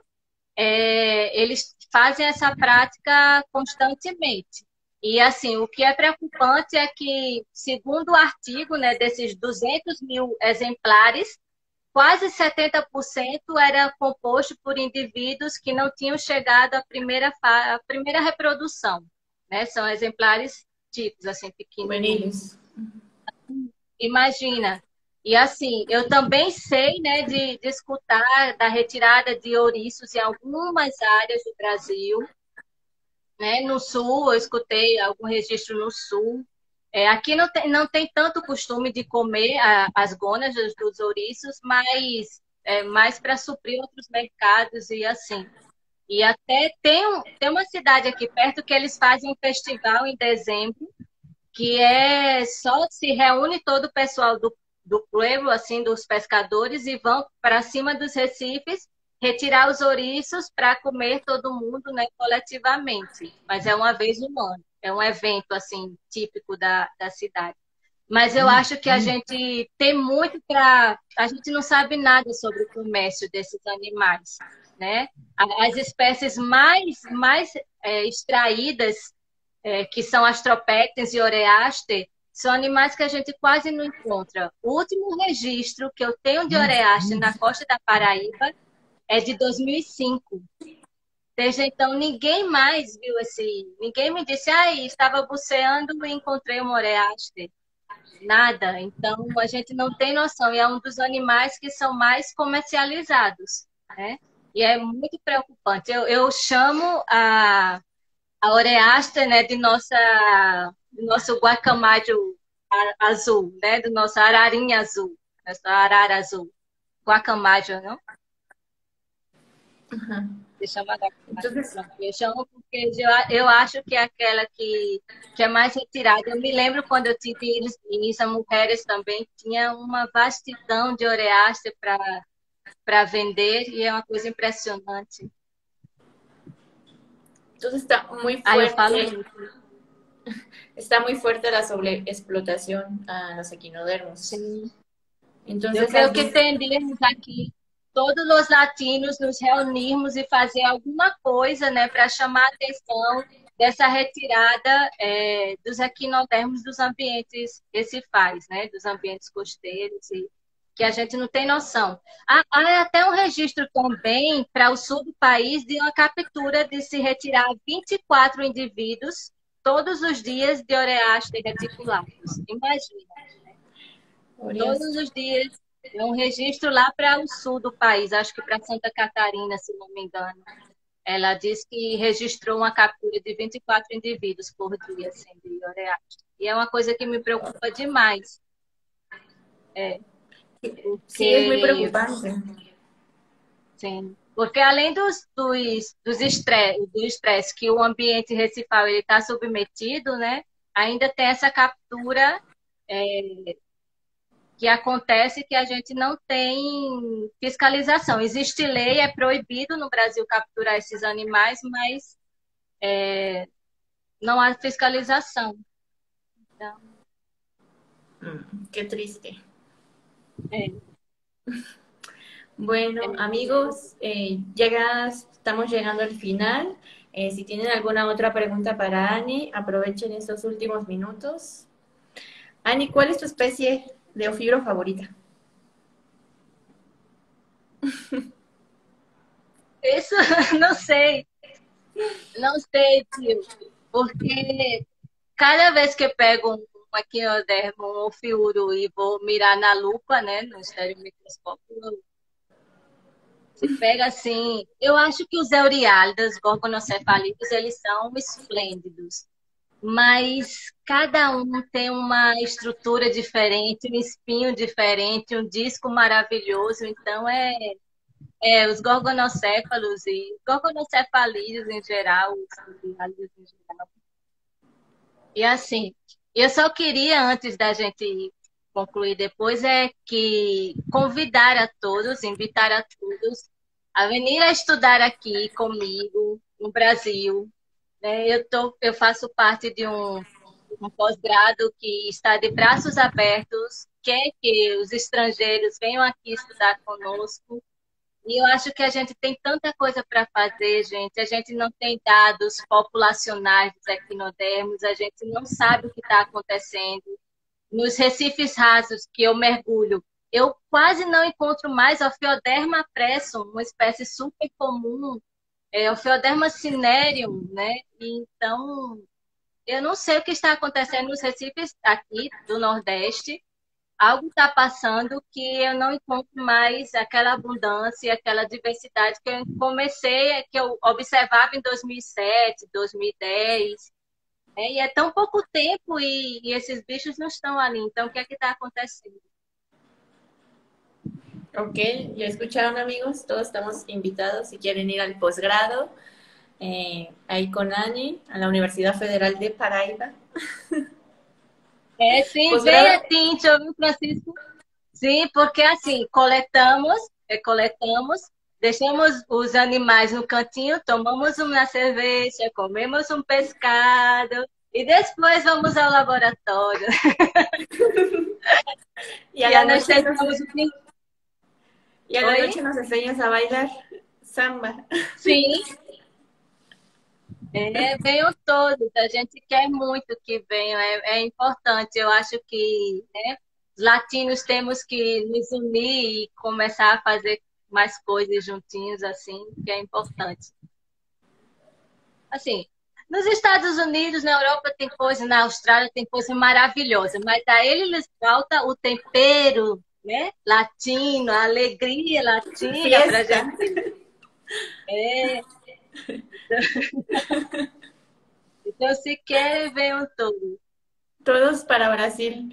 é, eles fazem essa prática constantemente. E, assim, o que é preocupante é que, segundo o artigo, né, desses duzentos mil exemplares, quase setenta por cento era composto por indivíduos que não tinham chegado à primeira, à primeira reprodução, né? São exemplares tipos, assim, pequenininhos. Juveniles. Imagina. E assim, eu também sei, né, de, de escutar da retirada de ouriços em algumas áreas do Brasil, né? No sul, eu escutei algum registro no sul. É, aqui não tem, não tem tanto costume de comer a, as gônadas dos ouriços, mas é mais para suprir outros mercados e assim. E até tem, um, tem uma cidade aqui perto que eles fazem um festival em dezembro, que é só se reúne todo o pessoal do, do pueblo, assim, dos pescadores, e vão para cima dos recifes retirar os ouriços para comer todo mundo, né, coletivamente. Mas é uma vez no ano. É um evento, assim, típico da, da cidade. Mas eu acho que a gente tem muito para... A gente não sabe nada sobre o comércio desses animais, né? As espécies mais, mais é, extraídas, é, que são Astropectens e Oreaster, são animais que a gente quase não encontra. O último registro que eu tenho de Oreaster na costa da Paraíba é de dois mil e cinco. Desde então, ninguém mais viu esse... Ninguém me disse, ah, estava buceando e encontrei um Oreaster. Nada. Então, a gente não tem noção. E é um dos animais que são mais comercializados, né? E é muito preocupante. Eu, eu chamo a, a Oreaster, né, de nossa, do nosso guacamayo azul, né? Do nosso ararinha azul. Nossa arara azul. Guacamayo, não? Uhum. Se chama guacamayo. Entonces, Eu chamo porque eu, eu acho que é aquela que, que é mais retirada. Eu me lembro quando eu tive isso, mulheres também tinha uma vastidão de Oreaster para para vender e é uma coisa impressionante. entonces está muy Aí eu falo fuerte, muito. está muy fuerte la sobreexplotación a los equinodermos. Sim. Eu Entonces, creio has que visto, tendemos aqui todos os latinos nos reunirmos e fazer alguma coisa, né, para chamar a atenção dessa retirada é, dos equinodermos dos ambientes recifais, né, dos ambientes costeiros, e que a gente não tem noção. Há, há até um registro também para o sul do país de uma captura de se retirar vinte e quatro indivíduos todos os dias de Oreaster reticulatus. Imagina. Todos os dias. É um registro lá para o sul do país, acho que para Santa Catarina, se não me engano. Ela disse que registrou uma captura de vinte e quatro indivíduos por dia, assim, de Oreaster. E é uma coisa que me preocupa demais. É, sí, es muy porque, preocupante. sim, porque além dos, dos, dos estresse, do estresse que o ambiente recifal está submetido, né, ainda tem essa captura é, que acontece que a gente não tem fiscalização. Existe lei, é proibido no Brasil capturar esses animais, mas é, não há fiscalização. Então, Mm, qué triste. é, Bueno, amigos, eh, llega, estamos llegando al final. Eh, si tienen alguna otra pregunta para Ani, aprovechen estos últimos minutos. Ani, ¿cuál es tu especie de ofibro favorita? isso não sei, não sei, tio, porque cada vez que eu pego um equinodermo, um ofiuro e vou mirar na lupa, né, no estereomicroscópio, você pega assim, eu acho que os euryaldas, gorgonocefalitos, eles são esplêndidos, mas cada um tem uma estrutura diferente, um espinho diferente, um disco maravilhoso, então é, é os gorgonocéfalos e gorgonocefalídeos em geral, os euryaldas em geral. E assim, eu só queria, antes da gente concluir depois, é que convidar a todos, invitar a todos a vir a estudar aqui comigo, no Brasil. Né? Eu, tô, eu faço parte de um, um pós-grado que está de braços abertos, quer que os estrangeiros venham aqui estudar conosco. E eu acho que a gente tem tanta coisa para fazer, gente. A gente não tem dados populacionais dos equinodermos, a gente não sabe o que está acontecendo. Nos recifes rasos que eu mergulho, eu quase não encontro mais o Ophioderma pressum, uma espécie super comum, é, o Ophioderma cinereum, né? E então, eu não sei o que está acontecendo nos recifes aqui do Nordeste. Algo está passando que eu não encontro mais aquela abundância, aquela diversidade que eu comecei, que eu observava em dois mil e sete, dois mil e dez. É, e é tão pouco tempo e, e esses bichos não estão ali. Então, o que é que está acontecendo? Ok, ya escucharon amigos, todos estamos invitados si quieren ir al posgrado, eh, ahí con Ani, a la Universidad Federal de Paraíba. É, sim, vem Posgrado, assim, deixa eu ver, Francisco. Sim, porque assim, coletamos, é, coletamos, deixamos os animais no cantinho, tomamos uma cerveja, comemos um pescado e depois vamos ao laboratório. y a E la noche nos, anestesiamos o que... y a la Oi? noche nos enseñas a bailar samba. Sim, é, venham todos, a gente quer muito que venham, é, é importante. Eu acho que, né, os latinos temos que nos unir e começar a fazer mais coisas juntinhos, assim, que é importante. Assim, nos Estados Unidos, na Europa tem coisa, na Austrália tem coisa maravilhosa, mas a eles falta o tempero, né, latino, a alegria latina para a Fiesta, gente. É, então, se querem, venham todos. todos para Brasil.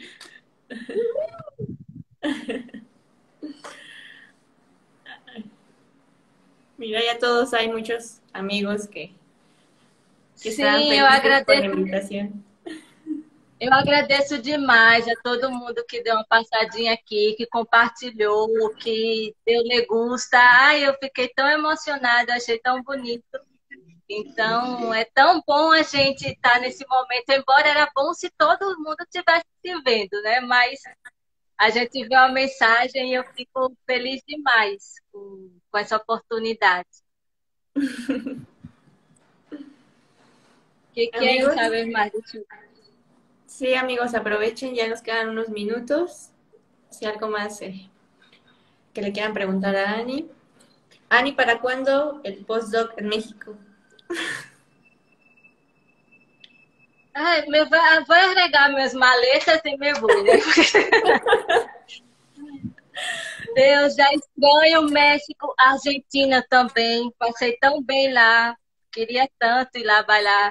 Mira, ya todos hay muchos amigos que, que están Sim, eu felices por la agradeço, invitación. eu agradeço demais a todo mundo que deu uma passadinha aqui, que compartilhou, que deu me gusta. Ai, eu fiquei tão emocionada, achei tão bonito. Então, é tão bom a gente estar nesse momento, embora era bom se todo mundo tivesse se vendo, né? Mas a gente vê uma mensagem e eu fico feliz demais com, com essa oportunidade. O que querem Amigos, saber mais? Deixa eu... sí, amigos, aprovechen, ya nos quedan unos minutos. Si algo más eh, que le quieran preguntar a Ani. Ani, ¿para cuándo el postdoc en México? Ai, meu, vou agregar minhas maletas e me vou, né? Eu já estranho o México, a Argentina também. Passei tão bem lá. Queria tanto ir lá bailar.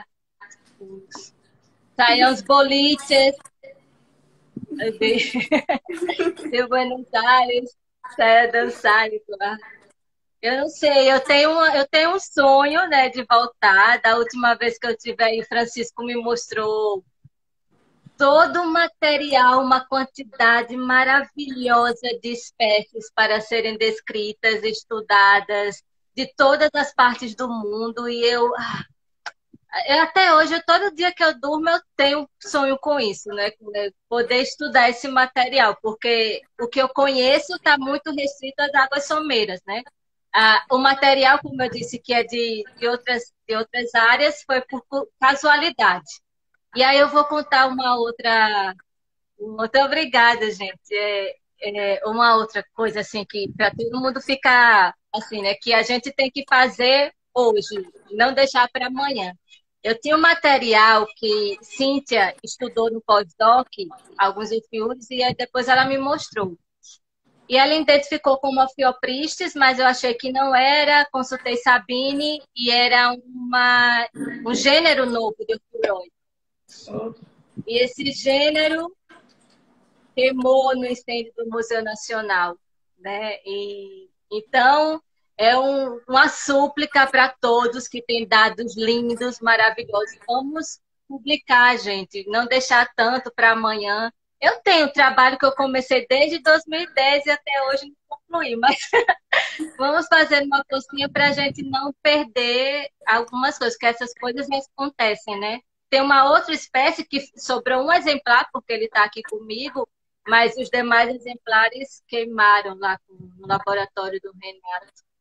Sair uns boliches de, de Buenos Aires, sair dançar lá. Eu não sei, eu tenho, eu tenho um sonho, né, de voltar. Da última vez que eu estive aí, Francisco me mostrou todo o material, uma quantidade maravilhosa de espécies para serem descritas, estudadas, de todas as partes do mundo. E eu, eu até hoje, todo dia que eu durmo, eu tenho sonho com isso, né? Poder estudar esse material, porque o que eu conheço está muito restrito às águas someiras, né? Ah, o material, como eu disse, que é de, de, outras, de outras áreas, foi por casualidade. E aí eu vou contar uma outra... Muito obrigada, gente. É, é uma outra coisa, assim, que para todo mundo ficar, assim, né? Que a gente tem que fazer hoje, não deixar para amanhã. Eu tinha um material que Cíntia estudou no pós-doc, alguns efiúrios, e aí depois ela me mostrou. E ela identificou como Ophiopristis, mas eu achei que não era, consultei Sabine, e era uma, um gênero novo de Ophiuroides. E esse gênero queimou no incêndio do Museu Nacional, né? E, então, é um, uma súplica para todos que têm dados lindos, maravilhosos. Vamos publicar, gente, não deixar tanto para amanhã. Eu tenho um trabalho que eu comecei desde dois mil e dez e até hoje não concluí, mas vamos fazer uma coisinha para a gente não perder algumas coisas, porque essas coisas acontecem, né? Tem uma outra espécie que sobrou um exemplar, porque ele está aqui comigo, mas os demais exemplares queimaram lá no laboratório do Renato.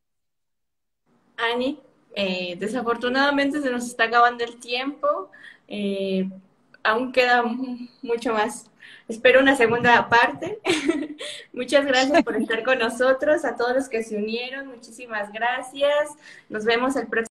Ani, eh, desafortunadamente se nos está acabando el tiempo. Eh, aún queda mucho más. Espero una segunda parte. Muchas gracias por estar con nosotros. A todos los que se unieron, muchísimas gracias. Nos vemos el próximo.